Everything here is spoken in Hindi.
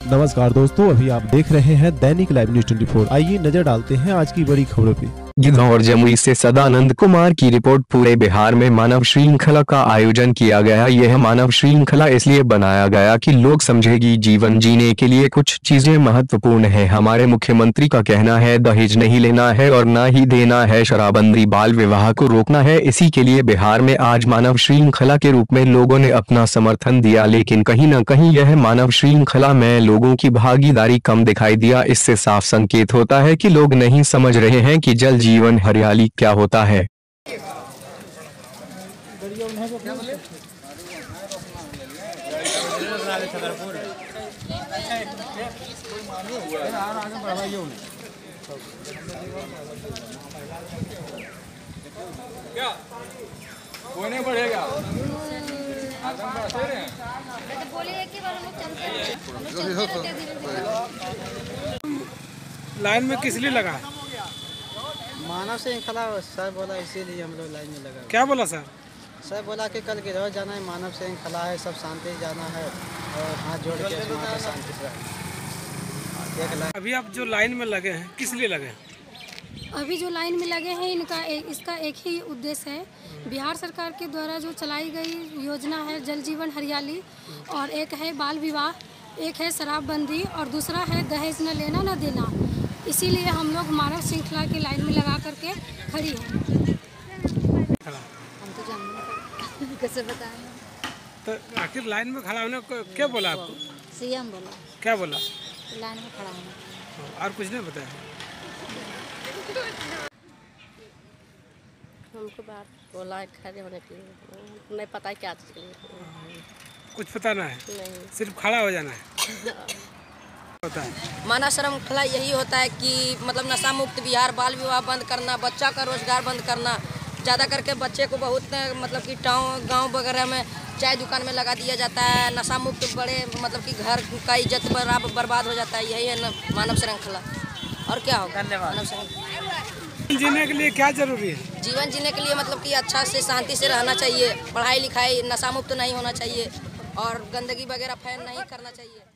नमस्कार दोस्तों, अभी आप देख रहे हैं दैनिक लाइव न्यूज 24। आइए नजर डालते हैं आज की बड़ी खबरों पे। गिद्धौर जमुई से सदानंद कुमार की रिपोर्ट। पूरे बिहार में मानव श्रृंखला का आयोजन किया गया। यह मानव श्रृंखला इसलिए बनाया गया कि लोग समझेगी जीवन जीने के लिए कुछ चीजें महत्वपूर्ण है। हमारे मुख्यमंत्री का कहना है दहेज नहीं लेना है और न ही देना है, शराबबंदी, बाल विवाह को रोकना है। इसी के लिए बिहार में आज मानव श्रृंखला के रूप में लोगों ने अपना समर्थन दिया, लेकिन कहीं न कहीं यह मानव श्रृंखला में लोगों की भागीदारी कम दिखाई दिया। इससे साफ संकेत होता है कि लोग नहीं समझ रहे हैं कि जल जीवन हरियाली क्या होता है। क्या कोई नहीं बढ़ेगा। लाइन में किस लिए लगा? मानव श्रृंखला सर बोला, इसीलिए हम लोग लाइन में लगा। क्या बोला सर? सर बोला कि कल गिरौर जाना है, मानव श्रृंखला है, सब शांति जाना है और हाथ जोड़ के समाज शांति से। अभी आप जो लाइन में लगे हैं किस लिए लगे हैं? अभी जो लाइन में लगे हैं इसका एक ही उद्देश्य है। बिहार सरकार के द्वारा जो चलाई गई योजना है जल जीवन हरियाली, और एक है बाल विवाह, एक है शराबबंदी और दूसरा है दहेज न लेना न देना। इसीलिए हम लोग मानव श्रृंखला की लाइन में लगा करके खड़ी हैं। हम तो जानते कैसे बताएं। तो आखिर लाइन में खड़ा होने को क्या बोला आपको? सीएम बोला। क्या बोला? लाइन में खड़ा होना। और कुछ नहीं बताया? हमको बात बोला है खड़े होने के लिए, नहीं पता है क्या चीज़ के लिए। कुछ पता ना है? नहीं, सिर्फ खड़ा हो जाना है। होता है मानव श्रृंखला यही होता है कि मतलब नशा मुक्त बिहार, बाल विवाह बंद करना, बच्चा का रोजगार बंद करना। ज़्यादा करके बच्चे को बहुत मतलब कि गांव वगैरह में चाय दुकान में लगा दिया जाता है। नशा मुक्त बड़े मतलब कि घर का इज्जत बर्बाद हो जाता है। यही है मानव श्रृंखला, और क्या होगा? मानव श्रृंखला जीने के लिए क्या जरूरी है? जीवन जीने के लिए मतलब कि अच्छा से शांति से रहना चाहिए, पढ़ाई लिखाई, नशा मुक्त नहीं होना चाहिए और गंदगी वगैरह फैल नहीं करना चाहिए।